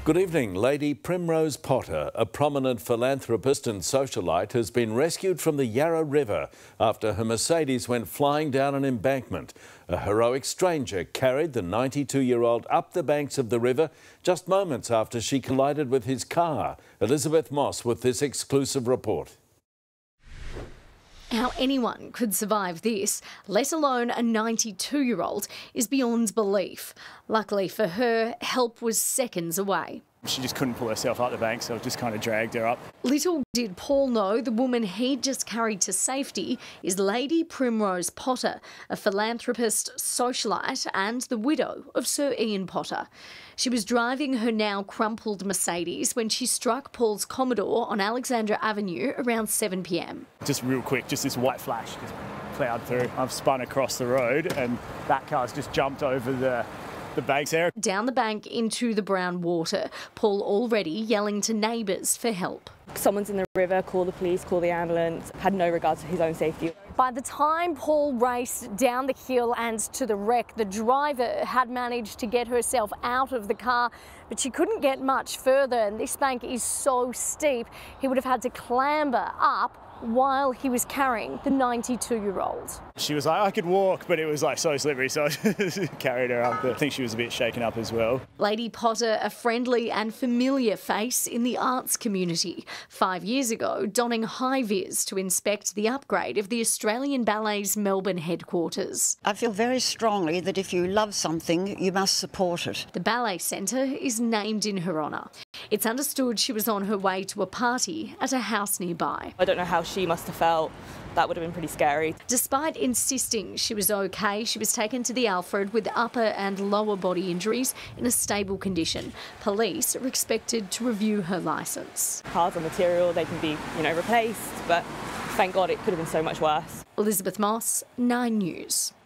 Good evening. Lady Primrose Potter, a prominent philanthropist and socialite, has been rescued from the Yarra River after her Mercedes went flying down an embankment. A heroic stranger carried the 92-year-old up the banks of the river just moments after she collided with his car. Elizabeth Moss with this exclusive report. How anyone could survive this, let alone a 92-year-old, is beyond belief. Luckily for her, help was seconds away. She just couldn't pull herself up the bank, so I just kind of dragged her up. Little did Paul know the woman he'd just carried to safety is Lady Primrose Potter, a philanthropist, socialite and the widow of Sir Ian Potter. She was driving her now crumpled Mercedes when she struck Paul's Commodore on Alexandra Avenue around 7 p.m. Just real quick, just this white flash just ploughed through. I've spun across the road and that car's just jumped over the banks there. Down the bank into the brown water, Paul already yelling to neighbours for help. Someone's in the river, call the police, call the ambulance, had no regard to his own safety. By the time Paul raced down the hill and to the wreck, the driver had managed to get herself out of the car, but she couldn't get much further, and this bank is so steep he would have had to clamber up while he was carrying the 92-year-old. She was like, I could walk, but it was like so slippery, so I just carried her up. I think she was a bit shaken up as well. Lady Potter, a friendly and familiar face in the arts community. 5 years ago, donning high-vis to inspect the upgrade of the Australian Ballet's Melbourne headquarters. I feel very strongly that if you love something, you must support it. The Ballet Centre is named in her honour. It's understood she was on her way to a party at a house nearby. I don't know how she must have felt. That would have been pretty scary. Despite insisting she was okay, she was taken to the Alfred with upper and lower body injuries in a stable condition. Police are expected to review her licence. Cars are material, they can be, replaced, but thank God it could have been so much worse. Elizabeth Moss, 9 News.